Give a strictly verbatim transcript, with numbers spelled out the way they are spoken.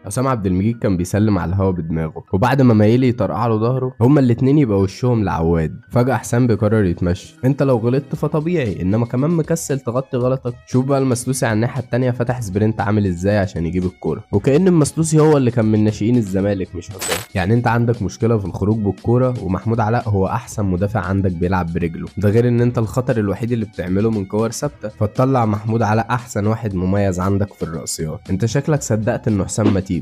حسام عبد المجيد كان بيسلم على الهوا بدماغه، وبعد ما مايلي يطرقع له ظهره هما الاتنين يبقى وشهم لعواد. فجأة حسام بيقرر يتمشى. انت لو غلطت فطبيعي، انما كمان مكسل تغطي غلطك. شوف بقى المسلوسي على الناحية التانية فتح سبرنت عامل ازاي عشان يجيب الكورة، وكأن المسلوسي هو اللي كان من ناشئين الزمالك مش حسام. يعني انت عندك مشكلة في الخروج بالكورة، ومحمود علاء هو احسن مدافع عندك بيلعب برجله، ده غير ان انت الخطر الوحيد اللي بتعمله من كور ثابتة، فتطلع محمود علاء احسن واحد مميز عندك في الرأسيات. انت شكلك صدقت ان حسام متين.